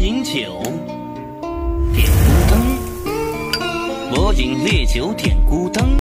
饮酒，点孤灯。我饮烈酒点孤灯。